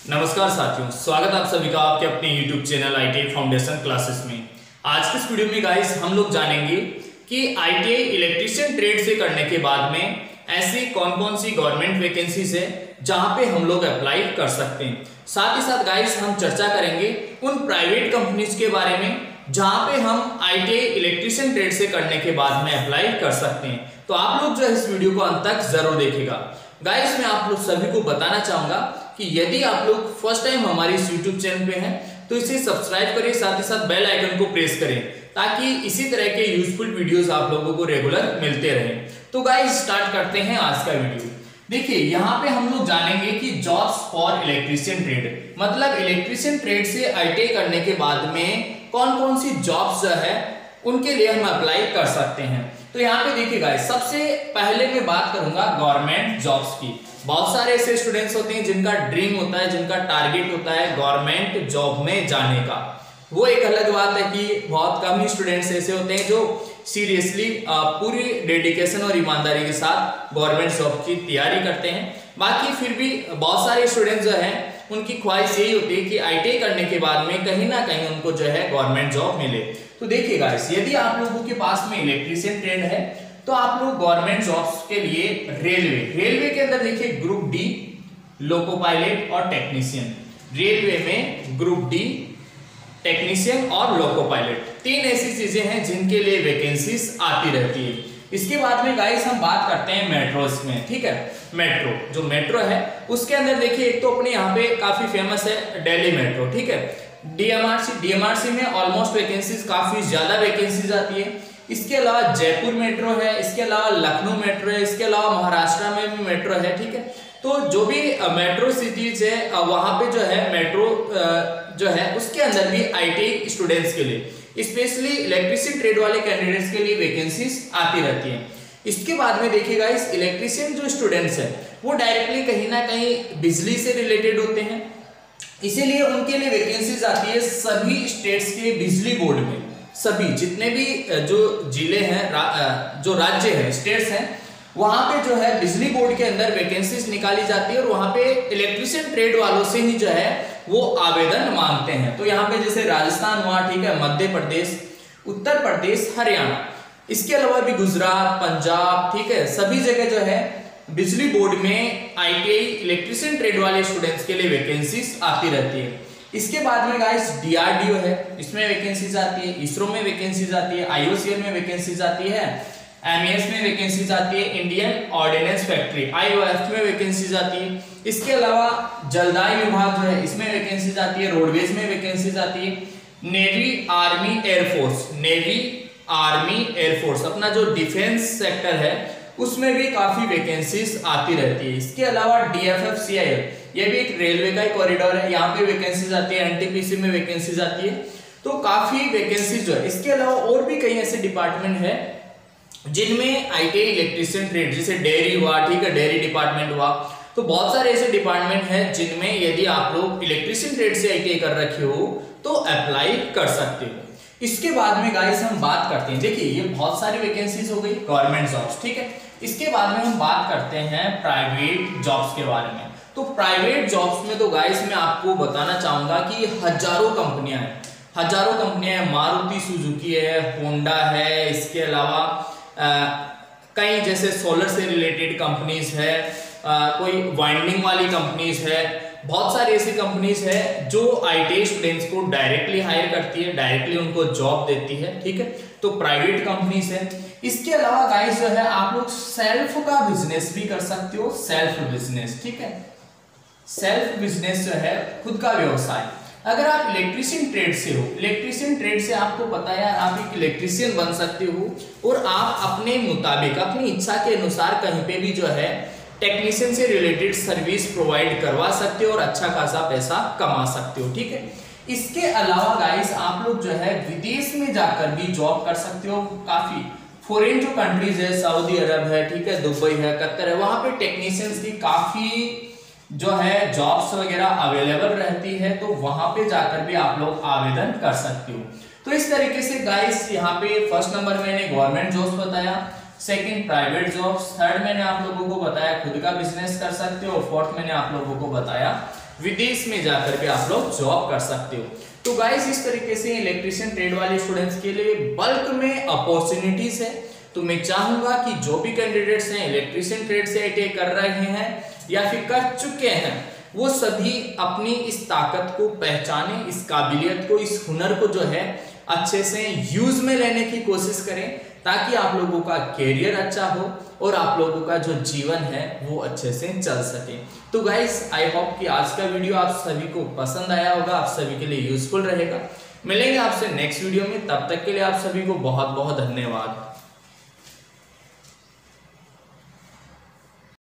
नमस्कार साथियों, स्वागत आप सभी का आपके अपने YouTube channel ITI foundation classes में। आज के इस वीडियो में गाइस हम लोग जानेंगे कि ITI इलेक्ट्रीशियन ट्रेड से करने के बाद में ऐसी कौन कौन सी गवर्नमेंट वैकेंसीज है जहां पे हम लोग अप्लाई कर सकते हैं। साथ ही साथ गाइस हम चर्चा करेंगे उन प्राइवेट कंपनीज के बारे में जहां पे हम ITI इलेक्ट्रीशियन ट्रेड से करने के बाद में अप्लाई कर सकते हैं। तो आप लोग जो है इस वीडियो को अंत तक जरूर देखिएगा। गाइस मैं आप लोग सभी को बताना चाहूंगा कि यदि आप लोग फर्स्ट टाइम हमारे इस YouTube चैनल पे हैं तो इसे सब्सक्राइब करिए, साथ ही साथ बेल आइकन को प्रेस करें ताकि इसी तरह के यूजफुल वीडियोस आप लोगों को रेगुलर मिलते रहें। तो गाइस स्टार्ट करते हैं आज का वीडियो। देखिए यहाँ पे हम लोग जानेंगे कि जॉब्स फॉर इलेक्ट्रीशियन ट्रेड, मतलब इलेक्ट्रीशियन ट्रेड से ITI करने के बाद में कौन कौन सी जॉब्स जो है उनके लिए हम अप्लाई कर सकते हैं। तो यहाँ पे देखिए गाइस, सबसे पहले मैं बात करूंगा गवर्नमेंट जॉब्स की। बहुत सारे ऐसे स्टूडेंट्स होते हैं जिनका ड्रीम होता है, जिनका टारगेट होता है गवर्नमेंट जॉब में जाने का। वो एक अलग बात है कि बहुत कम ही स्टूडेंट्स ऐसे होते हैं जो सीरियसली पूरी डेडिकेशन और ईमानदारी के साथ गवर्नमेंट जॉब की तैयारी करते हैं। बाकी फिर भी बहुत सारे स्टूडेंट्स जो हैं उनकी ख्वाहिश यही होती है कि ITI करने के बाद में कहीं ना कहीं उनको जो है गवर्नमेंट जॉब मिले। तो देखिए गाइस, यदि आप लोगों के पास में इलेक्ट्रीशियन ट्रेड है तो आप लोग गवर्नमेंट जॉब्स के लिए रेलवे के अंदर देखिए ग्रुप डी, लोको पायलट और टेक्नीशियन। रेलवे में ग्रुप डी, टेक्नीशियन और लोको पायलट, तीन ऐसी चीजें हैं जिनके लिए वैकेंसीज आती रहती है। इसके बाद में गाइस हम बात करते हैं मेट्रोस में, ठीक है। मेट्रो, जो मेट्रो है उसके अंदर देखिए एक तो अपने यहाँ पे काफी फेमस है दिल्ली मेट्रो, ठीक है। DMRC में ऑलमोस्ट वैकेंसीज काफी ज्यादा वैकेंसीज आती है। इसके अलावा जयपुर मेट्रो है, इसके अलावा लखनऊ मेट्रो है, इसके अलावा महाराष्ट्र में भी मेट्रो है, ठीक है। तो जो भी मेट्रो सिटीज है वहां पे जो है मेट्रो जो है उसके अंदर भी ITI स्टूडेंट्स के लिए, स्पेशली इलेक्ट्रिशियन ट्रेड वाले कैंडिडेट्स के लिए वैकेंसीज आती रहती है। इसके बाद में देखिएगा इस इलेक्ट्रिशियन जो स्टूडेंट्स है वो डायरेक्टली कहीं ना कहीं बिजली से रिलेटेड होते हैं, इसीलिए उनके लिए वैकेंसीज आती है सभी स्टेट्स के बिजली बोर्ड में। सभी जितने भी जो जिले हैं, जो राज्य हैं, स्टेट्स हैं, वहां पे जो है बिजली बोर्ड के अंदर वैकेंसीज निकाली जाती है और वहां पे इलेक्ट्रिशियन ट्रेड वालों से ही जो है वो आवेदन मांगते हैं। तो यहाँ पे जैसे राजस्थान हुआ, ठीक है, मध्य प्रदेश, उत्तर प्रदेश, हरियाणा, इसके अलावा भी गुजरात, पंजाब, ठीक है, सभी जगह जो है बिजली बोर्ड में ITI इलेक्ट्रिशियन ट्रेड वाले स्टूडेंट्स के लिए वैकेंसीज आती रहती है। इसके बाद में गाइस DRDO है, इसमें वैकेंसीज आती है, इसरो में वैकेंसीज आती है, IOCL में वैकेंसीज आती है, MES में वैकेंसीज आती है, इंडियन ऑर्डिनेंस फैक्ट्री IOF में वैकेंसीज आती है। इसके अलावा जलदाय विभाग जो है इसमें वैकेंसीज आती है, रोडवेज में वैकेंसीज आती है, navy, army, air force, navy, army, air force, अपना जो डिफेंस सेक्टर है उसमें भी काफी वैकेंसीज आती रहती है। इसके अलावा DFFCIL, ये भी एक रेलवे का ही कॉरिडोर है, यहाँ पे वैकेंसीज आती है, NTPC में वैकेंसीज आती है। तो काफी वैकेंसीज जो है, इसके अलावा और भी कई ऐसे डिपार्टमेंट है जिनमें ITI इलेक्ट्रिशियन ट्रेड, जैसे डेयरी हुआ, ठीक है, डेयरी डिपार्टमेंट हुआ। तो बहुत सारे ऐसे डिपार्टमेंट हैं जिनमें यदि आप लोग इलेक्ट्रिशियन ट्रेड से ITI कर रखे हो तो अप्लाई कर सकते हो। इसके बाद में गाइस हम बात करते हैं, देखिए ये बहुत सारी वैकेंसीज हो गई गवर्नमेंट जॉब्स, ठीक है। इसके बाद में हम बात करते हैं प्राइवेट जॉब्स के बारे में। तो प्राइवेट जॉब्स में तो गाइस मैं आपको बताना चाहूंगा कि हजारों कंपनियां हैं, मारुति सुजुकी है, होंडा है, इसके अलावा कई जैसे सोलर से रिलेटेड कंपनीज है, कोई वाइंडिंग वाली कंपनीज है, बहुत सारी ऐसी कंपनीज है जो ITI स्टूडेंट्स को डायरेक्टली हायर करती है, डायरेक्टली उनको जॉब देती है, ठीक है। तो प्राइवेट कंपनीज है। इसके अलावा गाइस जो है आप लोग सेल्फ का बिजनेस भी कर सकते हो, सेल्फ बिजनेस, ठीक है। सेल्फ बिजनेस जो है खुद का व्यवसाय। अगर आप इलेक्ट्रीशियन ट्रेड से हो, इलेक्ट्रीशियन ट्रेड से आपको पता है आप एक इलेक्ट्रीशियन बन सकते हो और आप अपने मुताबिक, अपनी इच्छा के अनुसार कहीं पे भी जो है टेक्नीशियन से रिलेटेड सर्विस प्रोवाइड करवा सकते हो और अच्छा खासा पैसा कमा सकते हो, ठीक है। इसके अलावा गाइस आप लोग जो है विदेश में जाकर भी जॉब कर सकते हो। काफी फॉरेन जो कंट्रीज है, सऊदी अरब है, ठीक है, दुबई है, कतर है, वहां पे टेक्नीशियंस की काफी जो है जॉब्स वगैरह अवेलेबल रहती है, तो वहां पे जाकर भी आप लोग आवेदन कर सकते हो। तो इस तरीके से गाइस यहाँ पे फर्स्ट नंबर मैंने गवर्नमेंट जॉब्स बताया, सेकंड प्राइवेट जॉब्स, थर्ड मैंने आप लोगों को बताया खुद का बिजनेस कर सकते हो, फोर्थ मैंने आप लोगों को बताया विदेश में जाकर भी आप लोग जॉब कर सकते हो। तो गाइस इस तरीके से इलेक्ट्रिशियन ट्रेड वाले स्टूडेंट्स के लिए बल्क में अपॉर्चुनिटीज है। तो मैं चाहूंगा कि जो भी कैंडिडेट्स हैं इलेक्ट्रिशियन ट्रेड से आईटीआई कर रहे हैं या फिर कर चुके हैं, वो सभी अपनी इस ताकत को पहचाने, इस काबिलियत को, इस हुनर को जो है अच्छे से यूज में लेने की कोशिश करें, ताकि आप लोगों का कैरियर अच्छा हो और आप लोगों का जो जीवन है वो अच्छे से चल सके। तो गाइस आई होप कि आज का वीडियो आप सभी को पसंद आया होगा, आप सभी के लिए यूजफुल रहेगा। मिलेंगे आपसे नेक्स्ट वीडियो में, तब तक के लिए आप सभी को बहुत बहुत धन्यवाद।